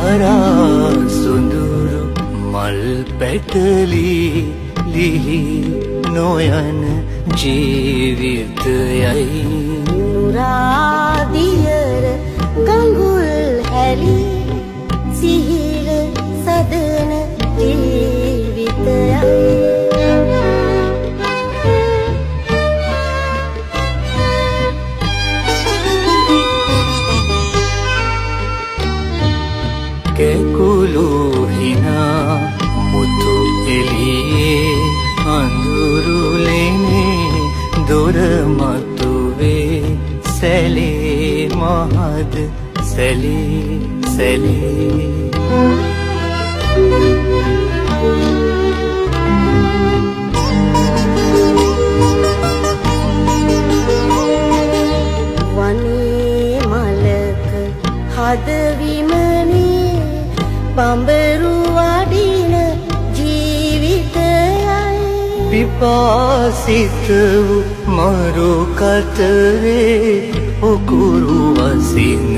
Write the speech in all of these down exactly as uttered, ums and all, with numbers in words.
දරා සුඳුරු මල් පැටලි ලිහි නොයන ජීවිතයයි නුරාදියර ගඟුල් හැලි සිහිල සදන ජීවිතයයි කෙකුළු හිනා මුතු එළියේ අඳුරුලෙනේ දොර මතුවේ සැලේ මහද සැලේ සැලේ වනේ මලක හදවිමනේ බඹරු වඩින ජීවිතයයි පිපාසිත වූ මරු කතරේ උකුරු වසින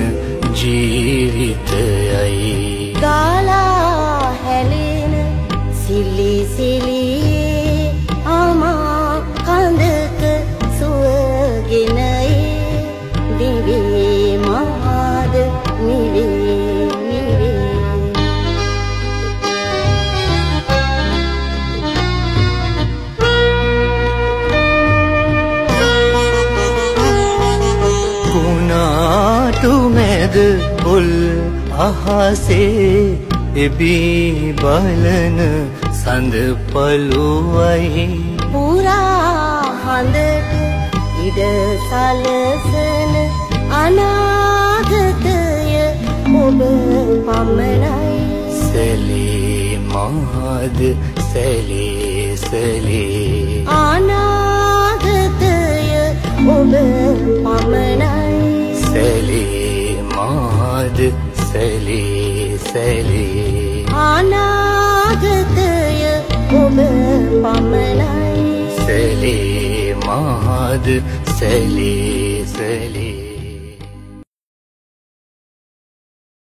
ජීවිතයයි ගාලා හැලෙන සිලි සිලියේ අමා කඳක සුවගෙනයි දිවේ මහද නිවේ නිවේ කුණාටු මැද පොල් අහසේ එබී බලන සඳ පළුවයි පුරා හඳට ඉඩ සලසන අනාගතය ඔබ පමණයි සැලේ මහද සැලේ සැලේ අනාගතය ඔබ පමණයි සැලේ මහද සැලේ සැලේ අනාගතය ඔබ පමණයි සැලේ මහද සැලේ සැලේ